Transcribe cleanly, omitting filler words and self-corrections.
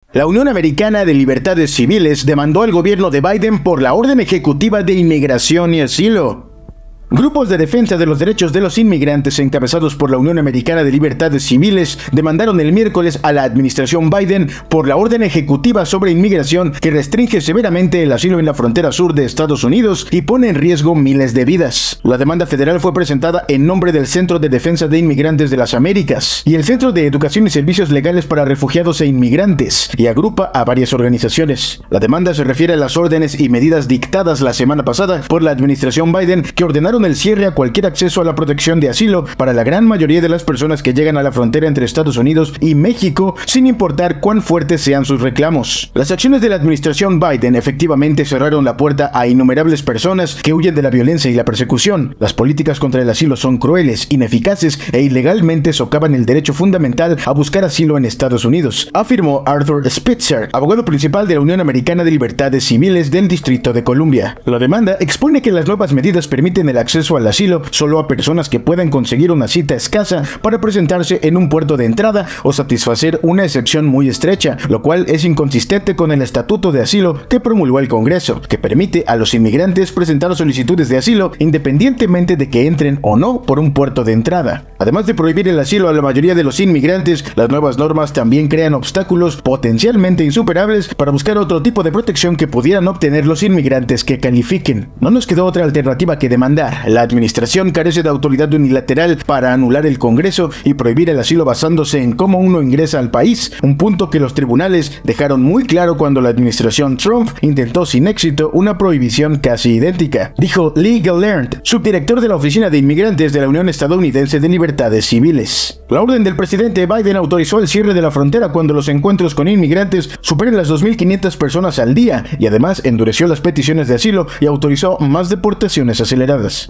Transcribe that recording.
La Unión Americana de Libertades Civiles demandó al gobierno de Biden por la Orden Ejecutiva de Inmigración y Asilo. Grupos de defensa de los derechos de los inmigrantes encabezados por la Unión Americana de Libertades Civiles demandaron el miércoles a la administración Biden por la orden ejecutiva sobre inmigración que restringe severamente el asilo en la frontera sur de Estados Unidos y pone en riesgo miles de vidas. La demanda federal fue presentada en nombre del Centro de Defensa de Inmigrantes de las Américas y el Centro de Educación y Servicios Legales para Refugiados e Inmigrantes y agrupa a varias organizaciones. La demanda se refiere a las órdenes y medidas dictadas la semana pasada por la administración Biden que ordenaron el cierre a cualquier acceso a la protección de asilo para la gran mayoría de las personas que llegan a la frontera entre Estados Unidos y México, sin importar cuán fuertes sean sus reclamos. Las acciones de la administración Biden efectivamente cerraron la puerta a innumerables personas que huyen de la violencia y la persecución. Las políticas contra el asilo son crueles, ineficaces e ilegalmente socavan el derecho fundamental a buscar asilo en Estados Unidos, afirmó Arthur Spitzer, abogado principal de la Unión Americana de Libertades Civiles del Distrito de Columbia. La demanda expone que las nuevas medidas permiten el acceso al asilo solo a personas que puedan conseguir una cita escasa para presentarse en un puerto de entrada o satisfacer una excepción muy estrecha, lo cual es inconsistente con el Estatuto de Asilo que promulgó el Congreso, que permite a los inmigrantes presentar solicitudes de asilo independientemente de que entren o no por un puerto de entrada. Además de prohibir el asilo a la mayoría de los inmigrantes, las nuevas normas también crean obstáculos potencialmente insuperables para buscar otro tipo de protección que pudieran obtener los inmigrantes que califiquen. No nos quedó otra alternativa que demandar. La administración carece de autoridad unilateral para anular el Congreso y prohibir el asilo basándose en cómo uno ingresa al país, un punto que los tribunales dejaron muy claro cuando la administración Trump intentó sin éxito una prohibición casi idéntica, dijo Lee Gallant, subdirector de la Oficina de Inmigrantes de la Unión Estadounidense de Libertades Civiles. La orden del presidente Biden autorizó el cierre de la frontera cuando los encuentros con inmigrantes superen las 2.500 personas al día y además endureció las peticiones de asilo y autorizó más deportaciones aceleradas.